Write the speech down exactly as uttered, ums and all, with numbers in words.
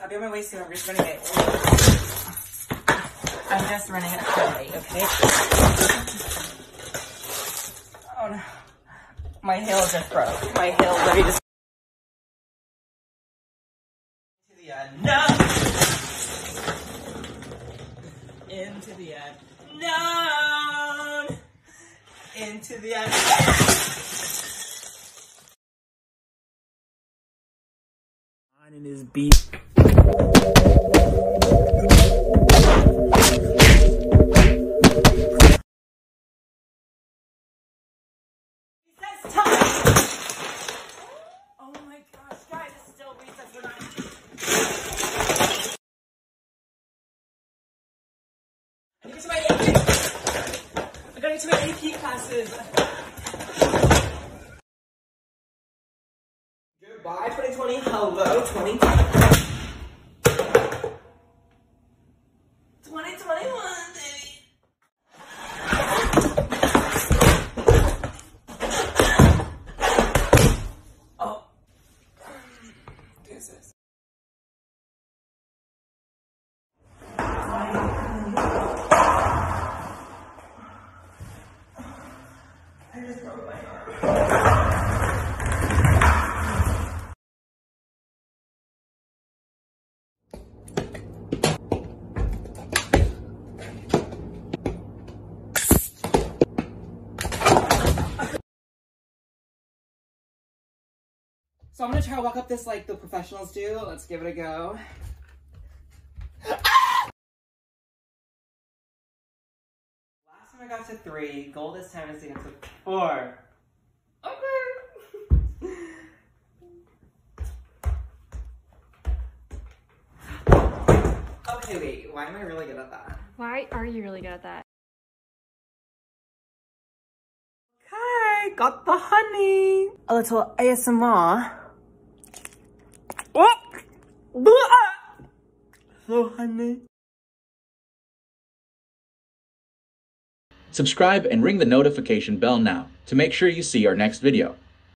I'll be on my way soon. I'm just running it. I'm just running it quickly, okay? Oh no. My heel just broke. My heel ready to... To the unknown. Into the unknown. Into the unknown. In his beat. Oh my gosh, guys, it's still recess. We're not. I gotta get to my A P. I gotta get to my A P classes. Goodbye, twenty twenty. Hello, twenty twenty. twenty twenty-one, baby. Oh. This is. I just broke my arm. So I'm gonna try to walk up this like the professionals do. Let's give it a go. Ah! Last time I got to three. Goal this time is to get to four. Okay. Okay, wait. Why am I really good at that? Why are you really good at that? Okay, got the honey. A little A S M R. Oh! So honey. Subscribe and ring the notification bell now to make sure you see our next video.